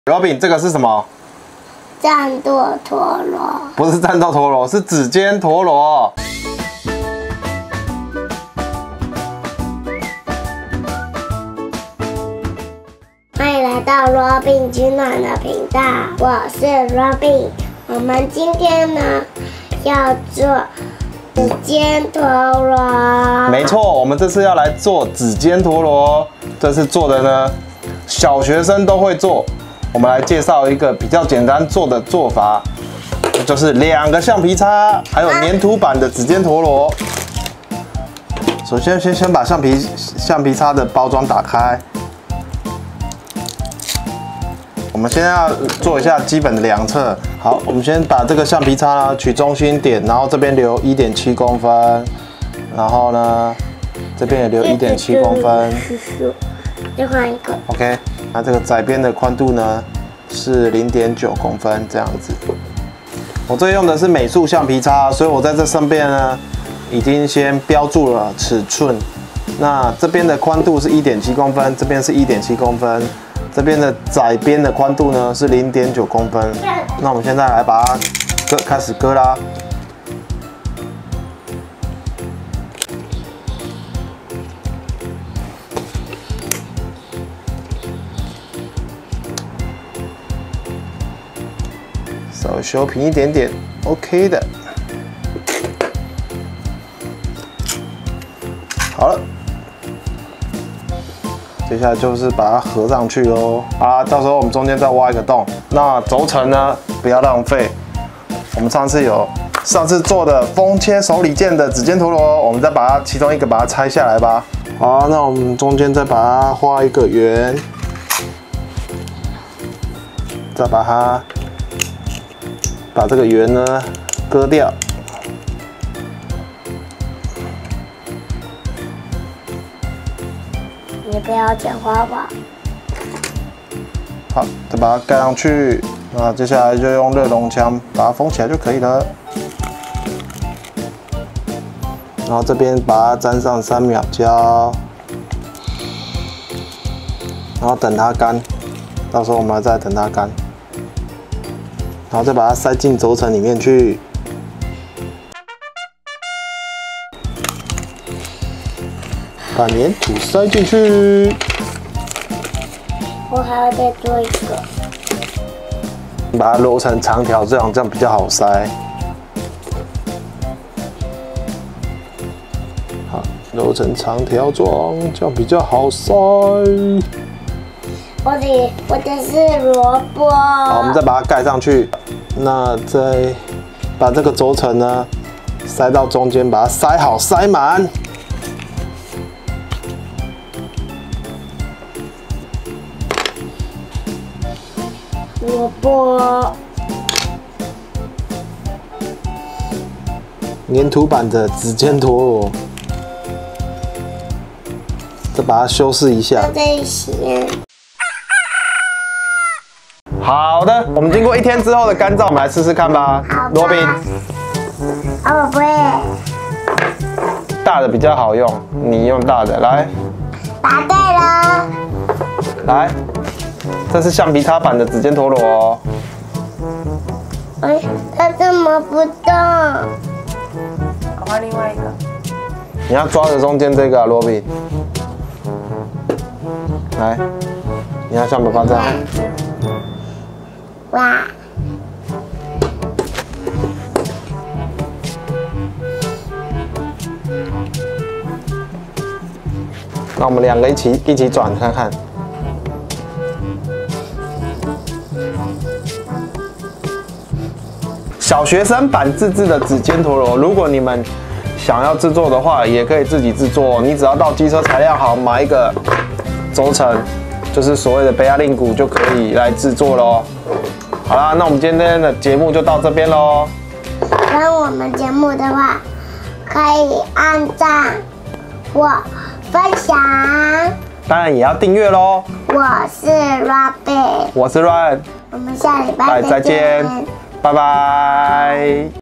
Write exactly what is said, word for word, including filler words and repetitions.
Robin， 这个是什么？ 战斗陀螺。 不是战斗陀螺，是指尖陀螺。 欢迎来到 Robin 取暖的频道，我是 Robin。我们今天呢要做指尖陀螺。 没错，我们这次要来做指尖陀螺。这次做的呢，小学生都会做。我们来介绍一个比较简单做的做法，就是两个橡皮擦，还有粘土板的指尖陀螺。首先，先先把橡皮橡皮擦的包装打开。我们先要做一下基本的量测。好，我们先把这个橡皮擦呢取中心点，然后这边留 一点七公分，然后呢这边也留 一点七公分。 再换一个。 OK， 那这个窄边的宽度呢是 零点九公分这样子。我这用的是美术橡皮擦，所以我在这上边呢已经先标注了尺寸。那这边的宽度是 一点七公分，这边是 一点七公分。这边的窄边的宽度呢是 零点九公分。那我们现在来把它割，开始割啦。稍微修平一点点 ，OK 的。好了。接下来就是把它合上去喽，啊，到时候我们中间再挖一个洞。那轴承呢，不要浪费。我们上次有上次做的风切手里件的指尖陀螺，我们再把它其中一个把它拆下来吧。好，那我们中间再把它画一个圆，再把它把这个圆呢割掉。 你不要剪花花。 好，再把它盖上去。那接下来就用热熔枪把它封起来就可以了。然后这边把它沾上三秒胶，然后等它干。到时候我们再等它干，然后再把它塞进轴承里面去。把粘土塞进去。 我还要再做一个。 把它揉成长条状，这样比较好塞。好，揉成长条状，这样比较好塞。 我的我的是萝卜。 好，我们再把它盖上去。那再把这个轴承呢塞到中间，把它塞好塞满。 萝卜， 粘土板的指尖陀螺，再把它修饰一下。 再洗。 好的，我们经过一天之后的干燥，我们来试试看吧。罗宾， 啊，我不会。 大的比较好用，你用大的来。 答对了。 来。这是橡皮擦版的指尖陀螺哦。 哎，它怎么不动？ 我换另外一个。 你要抓着中间这个啊，罗比。来，你要像爸爸这样。 哇！ 那我们两个一起一起转看看。小学生版自制的指尖陀螺，如果你们想要制作的话，也可以自己制作。你只要到机车材料行买一个轴承，就是所谓的贝亚令鼓，就可以来制作咯。好啦，那我们今天的节目就到这边咯。 喜欢我们节目的话，可以按赞或分享。 当然也要订阅咯。 我是 Robin， 我是 Ryan， 我们下礼拜再见。 拜拜。